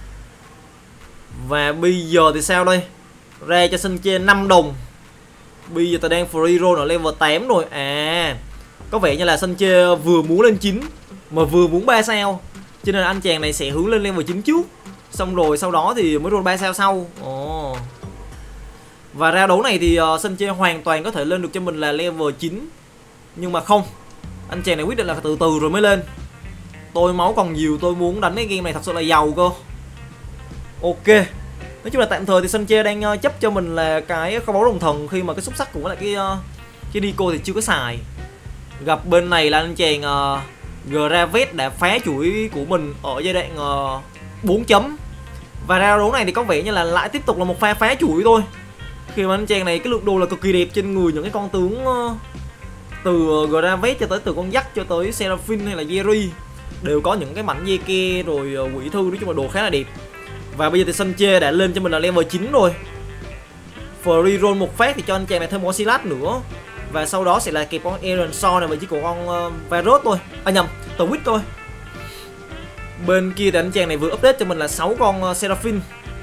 Và bây giờ thì sao đây? Ra cho sân chê năm đồng. Bây giờ ta đang free roll ở level tám rồi. À, có vẻ như là sân chê vừa muốn lên chín mà vừa muốn ba sao. Cho nên là anh chàng này sẽ hướng lên level chín trước. Xong rồi sau đó thì mới roll ba sao sau. Ồ. Và ra đấu này thì uh, sân chê hoàn toàn có thể lên được cho mình là level chín. Nhưng mà không, anh chàng này quyết định là từ từ rồi mới lên. Tôi máu còn nhiều, tôi muốn đánh cái game này thật sự là giàu cơ. Ok. Nói chung là tạm thời thì sân chê đang uh, chấp cho mình là cái kho báu đồng thần. Khi mà cái xúc sắc cùng với lại cái uh, cái Nico thì chưa có xài. Gặp bên này là anh chàng uh, Gravet đã phá chuỗi của mình ở giai đoạn uh, bốn chấm. Và ra đấu này thì có vẻ như là lại tiếp tục là một pha phá chuỗi thôi. Khi mà anh chàng này cái lượng đồ là cực kỳ đẹp trên người những cái con tướng uh, từ Gravet cho tới từ con dắt cho tới Seraphine hay là Jerry đều có những cái mảnh dê ke rồi uh, quỷ thư, nói chung là đồ khá là đẹp. Và bây giờ thì sân chê đã lên cho mình là level chín rồi. Free roll một phát thì cho anh chàng này thêm một Silas nữa. Và sau đó sẽ là kẹp con Aaron Saw này và chỉ của con uh, Varus thôi. À nhầm, Twitch thôi. Bên kia thì anh chàng này vừa update cho mình là sáu con uh, Seraphine.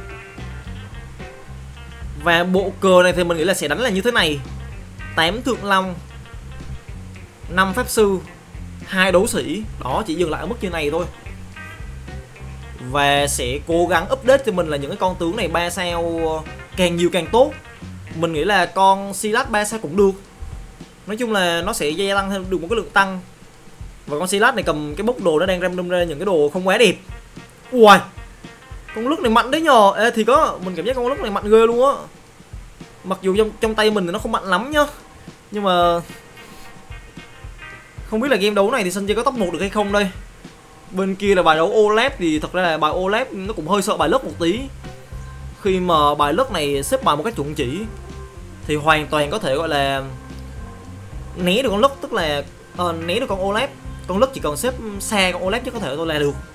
Và bộ cờ này thì mình nghĩ là sẽ đánh là như thế này: tám thượng long, năm pháp sư, hai đấu sĩ. Đó, chỉ dừng lại ở mức như này thôi. Và sẽ cố gắng update cho mình là những cái con tướng này ba sao càng nhiều càng tốt. Mình nghĩ là con Silas ba sao cũng được. Nói chung là nó sẽ gia tăng thêm được một cái lượng tăng. Và con Silas này cầm cái bốc đồ nó đang random ra những cái đồ không quá đẹp. Ui, con lướt này mạnh đấy nhờ. Ê, thì có, mình cảm giác con lướt này mạnh ghê luôn á. Mặc dù trong trong tay mình thì nó không mạnh lắm nhá, nhưng mà không biết là game đấu này thì sân chơi có top một được hay không đây. Bên kia là bài đấu Olaf thì thật ra là bài Olaf nó cũng hơi sợ bài lướt một tí. Khi mà bài lướt này xếp bài một cách chuẩn chỉ thì hoàn toàn có thể gọi là né được con lướt, tức là uh, né được con Olaf. Con lướt chỉ cần xếp xa con Olaf chứ có thể tôi là được.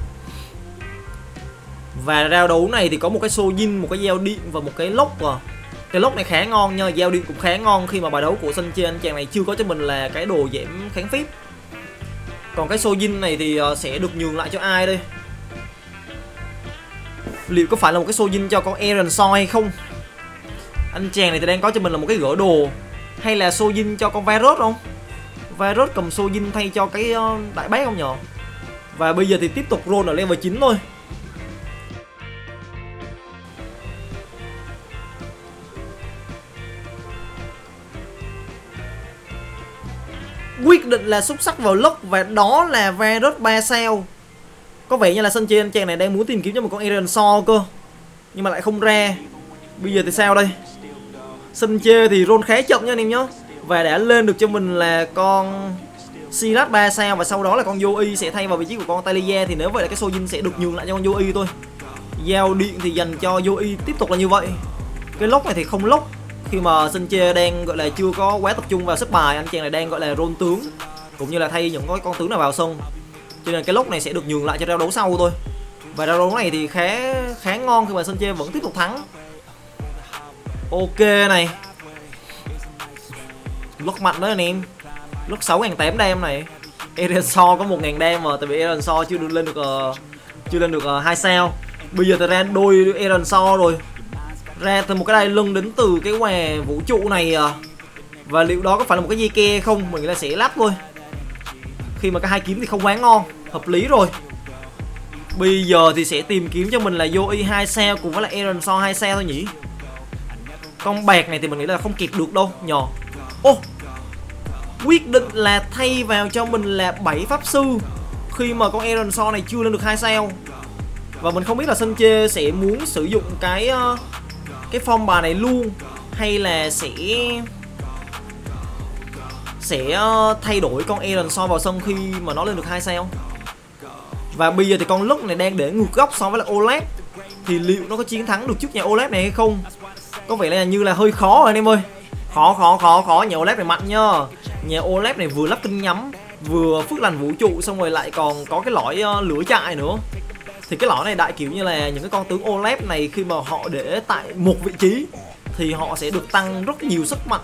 Và rao đấu này thì có một cái Sojin, một cái dao điện và một cái lốc à. Cái lốc này khá ngon nha, dao điện cũng khá ngon khi mà bài đấu của sân trên anh chàng này chưa có cho mình là cái đồ giảm kháng phép. Còn cái Sojin này thì sẽ được nhường lại cho ai đây? Liệu có phải là một cái Sojin cho con Aaron Saw hay không? Anh chàng này thì đang có cho mình là một cái gỡ đồ. Hay là Sojin cho con Varus không? Varus cầm Sojin thay cho cái đại bác không nhờ? Và bây giờ thì tiếp tục roll ở level chín thôi. Quyết định là xúc sắc vào lốc và đó là Varus ba sao. Có vẻ như là sân chơi anh chàng này đang muốn tìm kiếm cho một con Aaron Saw cơ, nhưng mà lại không ra. Bây giờ thì sao đây? Sân chơi thì roll khá chậm nha anh em nhé. Và đã lên được cho mình là con Silas ba sao và sau đó là con Zoe sẽ thay vào vị trí của con Talia. Thì nếu vậy là cái Sojin sẽ được nhường lại cho con Zoe thôi. Giao điện thì dành cho Zoe tiếp tục là như vậy. Cái lốc này thì không lốc khi mà sân chơi đang gọi là chưa có quá tập trung vào xếp bài. Anh chàng này đang gọi là roll tướng cũng như là thay những con tướng nào vào sân, cho nên cái lốc này sẽ được nhường lại cho rao đấu sau thôi. Và rao đấu này thì khá khá ngon khi mà sân chơi vẫn tiếp tục thắng. Ok này, lốc mạnh đó anh em, lốc sáu nghìn tám trăm đam này. Aaron Saw có một nghìn đam mà, tại vì Aaron Saw chưa được lên được uh, chưa lên được uh, hai sao. Bây giờ thì ra đôi Aaron Saw rồi, ra từ một cái đai lưng đến từ cái quà vũ trụ này à. Và liệu đó có phải là một cái dây ke không? Mình nghĩ là sẽ lắp thôi, khi mà cái hai kiếm thì không quá ngon, hợp lý rồi. Bây giờ thì sẽ tìm kiếm cho mình là Zoe hai sao cùng với là Aaron Saw hai sao thôi nhỉ. Con bạc này thì mình nghĩ là không kịp được đâu nhờ. Ô, oh, quyết định là thay vào cho mình là bảy pháp sư khi mà con Aaron Saw này chưa lên được hai sao. Và mình không biết là sân chơi sẽ muốn sử dụng cái uh, cái form bài này luôn, hay là sẽ sẽ uh, thay đổi con Aaron Saw vào sân khi mà nó lên được hai sao. Và bây giờ thì con lốc này đang để ngược góc so với là Olaf, thì liệu nó có chiến thắng được trước nhà Olaf này hay không? Có vẻ là như là hơi khó rồi anh em ơi. Khó khó khó khó, nhà Olaf này mạnh nhá. Nhà Olaf này vừa lắp kinh nhắm, vừa phước lành vũ trụ, xong rồi lại còn có cái lõi uh, lửa trại nữa. Thì cái lõi này đại kiểu như là những cái con tướng Olaf này khi mà họ để tại một vị trí thì họ sẽ được tăng rất nhiều sức mạnh,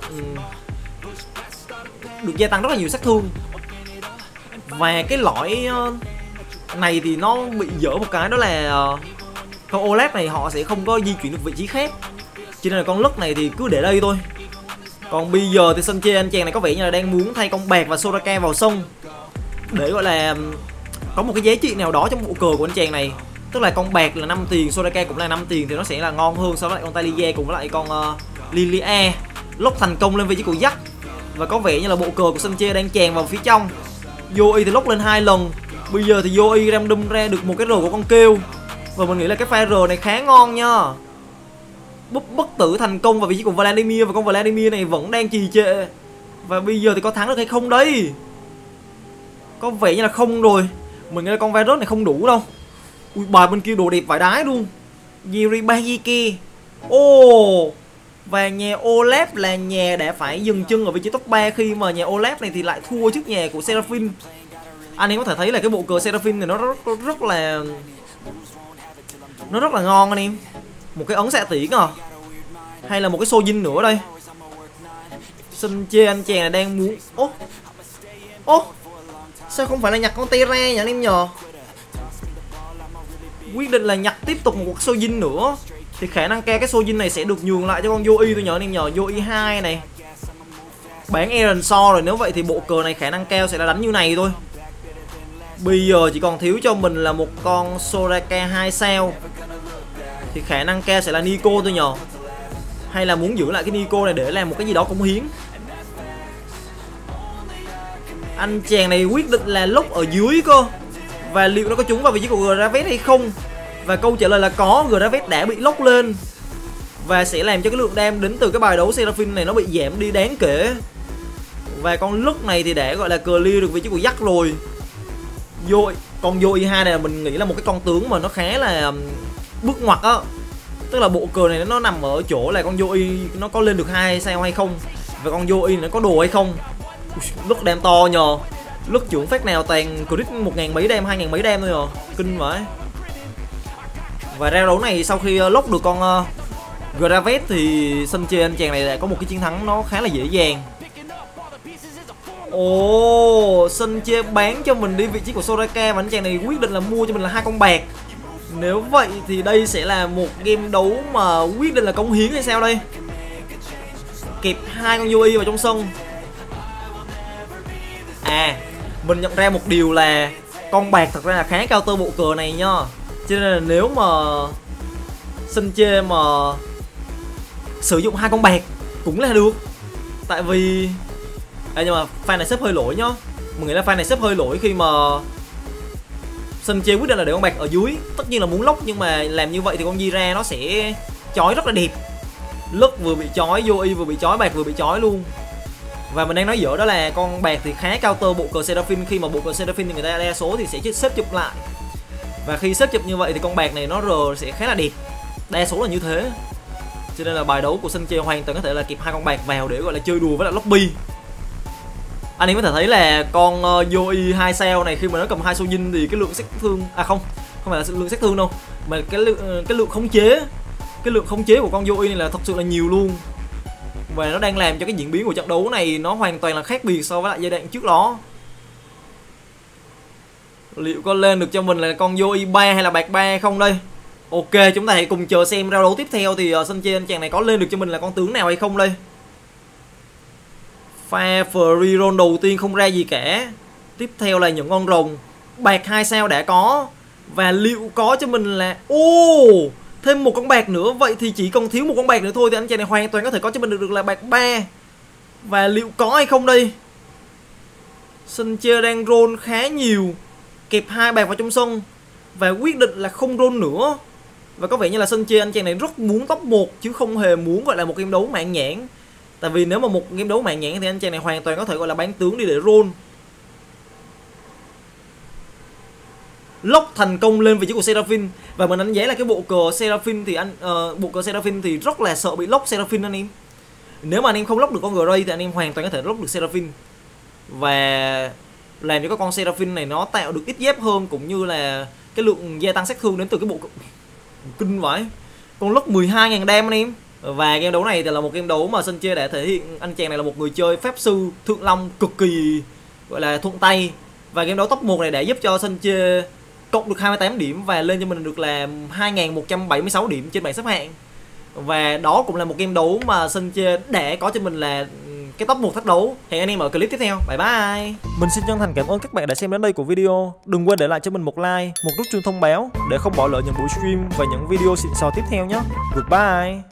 được gia tăng rất là nhiều sát thương. Và cái lõi uh, này thì nó bị dở một cái, đó là uh, con Olaf này họ sẽ không có di chuyển được vị trí khác, cho nên là con lất này thì cứ để đây thôi. Còn bây giờ thì sân chơi anh chàng này có vẻ như là đang muốn thay con bạc và Soraka vào sông để gọi là có một cái giá trị nào đó trong bộ cờ của anh chàng này. Tức là con bạc là năm tiền, Soraka cũng là năm tiền thì nó sẽ là ngon hơn so với lại con Talia cùng với lại con uh, Lilia. Lốc thành công lên vị trí của Jack. Và có vẻ như là bộ cờ của sân chơi đang tràn vào phía trong. Zoe thì lốc lên hai lần. Bây giờ thì Zoe random ra được một cái rờ của con kêu. Và mình nghĩ là cái pha rờ này khá ngon nha. Búp bất tử thành công vào vị trí của Vladimir, và con Vladimir này vẫn đang trì trệ. Và bây giờ thì có thắng được hay không đấy? Có vẻ như là không rồi. Mình nghĩ là con virus này không đủ đâu. Ui, bài bên kia đồ đẹp vải đái luôn. Yuri Bayiki. Ồ oh, và nhà Olaf là nhà đã phải dừng chân ở vị trí top ba, khi mà nhà Olaf này thì lại thua trước nhà của Seraphine. Anh em có thể thấy là cái bộ cờ Seraphine này nó rất, rất, rất là nó rất là ngon anh em. Một cái ấn xạ tiễn à, hay là một cái Sojin nữa đây. Sân chê anh chàng này đang muốn. Ô Ô sao không phải là nhặt con Terra nhỉ anh em nhờ? Quyết định là nhặt tiếp tục một cuộc Sojin nữa. Thì khả năng cao cái Sojin này sẽ được nhường lại cho con Yoi tôi nhớ anh em nhờ. Yoi hai này bán Eren so rồi, nếu vậy thì bộ cờ này khả năng cao sẽ là đánh như này thôi. Bây giờ chỉ còn thiếu cho mình là một con Soraka hai sao. Thì khả năng cao sẽ là Nico thôi nhờ. Hay là muốn giữ lại cái Nico này để làm một cái gì đó cống hiến. Anh chàng này quyết định là lúc ở dưới cơ. Và liệu nó có trúng vào vị trí của Gravet hay không? Và câu trả lời là có, Gravet đã bị lốc lên. Và sẽ làm cho cái lượng đam đến từ cái bài đấu Seraphine này nó bị giảm đi đáng kể. Và con lúc này thì đã gọi là clear được vị trí của Jack rồi. Yoi, con Yoi hai này mình nghĩ là một cái con tướng mà nó khá là bước ngoặt á. Tức là bộ cờ này nó nằm ở chỗ là con Yoi nó có lên được hai sao hay không, và con Yoi này nó có đồ hay không. Lúc đam to nhờ. Lúc trưởng phát nào toàn crit một ngàn mấy đam, hai ngàn mấy đam thôi nhờ. Kinh vậy. Và ra đấu này sau khi lốc được con uh, Gravet thì sân chơi anh chàng này đã có một cái chiến thắng nó khá là dễ dàng. Ồ, sân chơi bán cho mình đi vị trí của Soraka và anh chàng này quyết định là mua cho mình là hai con bạc. Nếu vậy thì đây sẽ là một game đấu mà quyết định là cống hiến hay sao đây? Kịp hai con Yoi vào trong sân. À, mình nhận ra một điều là con bạc thật ra là khá cao tơ bộ cờ này nha. Cho nên là nếu mà sân chê mà sử dụng hai con bạc cũng là được. Tại vì à, nhưng mà fan này xếp hơi lỗi nhá. Mình nghĩ là fan này xếp hơi lỗi khi mà sân chê quyết định là để con bạc ở dưới. Tất nhiên là muốn lốc nhưng mà làm như vậy thì con Jira nó sẽ chói rất là đẹp. Lốc vừa bị chói, Yoi vừa bị chói, bạc vừa bị chói luôn. Và mình đang nói dở đó là con bạc thì khá cao tơ bộ cờ Seraphine. Khi mà bộ cờ Seraphine thì người ta đa số thì sẽ xếp chụp lại. Và khi xếp chụp như vậy thì con bạc này nó R sẽ khá là đẹp. Đa số là như thế. Cho nên là bài đấu của sân chơi hoàn toàn có thể là kịp hai con bạc vào để gọi là chơi đùa với lại lobby. Anh em có thể thấy là con uh, Yoi hai sao này khi mà nó cầm hai Sojin thì cái lượng sát thương à không, không phải là lượng sát thương đâu, mà cái lượng cái lượng khống chế, cái lượng khống chế của con Yoi này là thật sự là nhiều luôn. Và nó đang làm cho cái diễn biến của trận đấu này nó hoàn toàn là khác biệt so với lại giai đoạn trước đó. Liệu có lên được cho mình là con Yoi ba hay là bạc ba không đây? Ok, chúng ta hãy cùng chờ xem round đấu tiếp theo thì uh, sân chơi anh chàng này có lên được cho mình là con tướng nào hay không đây. Pha free roll đầu tiên không ra gì cả. Tiếp theo là những con rồng. Bạc hai sao đã có. Và liệu có cho mình là ô oh, thêm một con bạc nữa. Vậy thì chỉ còn thiếu một con bạc nữa thôi thì anh chàng này hoàn toàn có thể có cho mình được, được là bạc ba. Và liệu có hay không đây? Sân chơi đang roll khá nhiều. Kẹp hai bạc vào trong sân. Và quyết định là không roll nữa. Và có vẻ như là sân chơi anh chàng này rất muốn top một chứ không hề muốn gọi là một game đấu mạng nhãn. Tại vì nếu mà một game đấu mạng nhãn thì anh chàng này hoàn toàn có thể gọi là bán tướng đi để roll. Lock thành công lên vị trí của Seraphine. Và mình đánh giá là cái bộ cờ Seraphine thì anh uh, bộ cờ Seraphine thì rất là sợ bị lock Seraphine anh em. Nếu mà anh em không lock được con Gray thì anh em hoàn toàn có thể lock được Seraphine. Và làm cho các con Seraphine này nó tạo được ít dép hơn, cũng như là cái lượng gia tăng sát thương đến từ cái bộ kinh vãi. Con lock mười hai nghìn đam anh em. Và game đấu này thì là một game đấu mà sân chơi đã thể hiện anh chàng này là một người chơi pháp sư thượng long cực kỳ gọi là thuận tay. Và game đấu top một này đã giúp cho sân chơi cộng được hai mươi tám điểm và lên cho mình được là hai nghìn một trăm bảy mươi sáu điểm trên bảng xếp hạng. Và đó cũng là một game đấu mà sân chơi đã có cho mình là cái top một thách đấu. Hẹn anh em ở clip tiếp theo. Bye bye. Mình xin chân thành cảm ơn các bạn đã xem đến đây của video. Đừng quên để lại cho mình một like, một nút chuông thông báo để không bỏ lỡ những buổi stream và những video xịn sò tiếp theo nhé. Goodbye.